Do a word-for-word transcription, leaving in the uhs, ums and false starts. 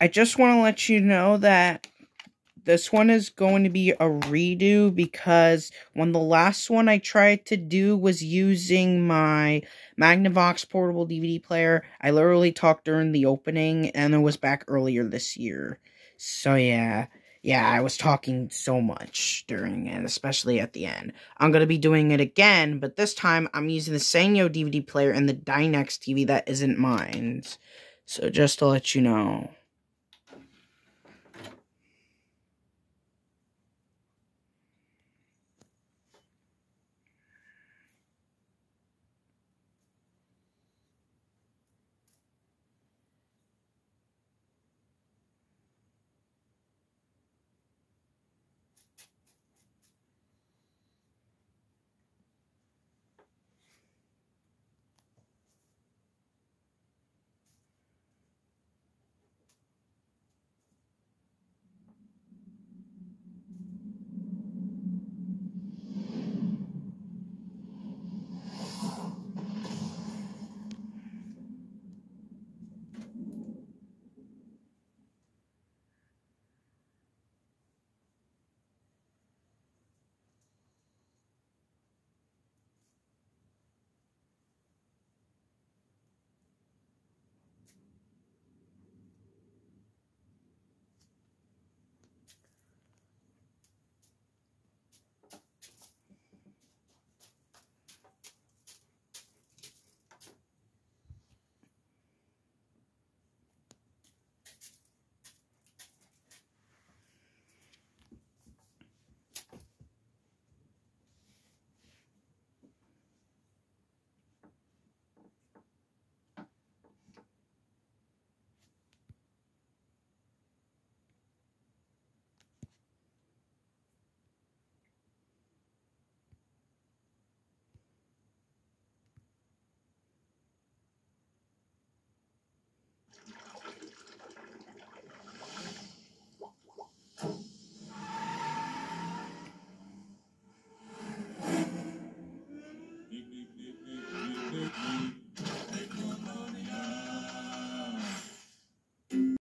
I just want to let you know that this one is going to be a redo because when the last one I tried to do was using my Magnavox portable D V D player, I literally talked during the opening, and it was back earlier this year. So yeah, yeah, I was talking so much during it, especially at the end. I'm going to be doing it again, but this time I'm using the Sanyo D V D player and the Dynex T V that isn't mine. So just to let you know.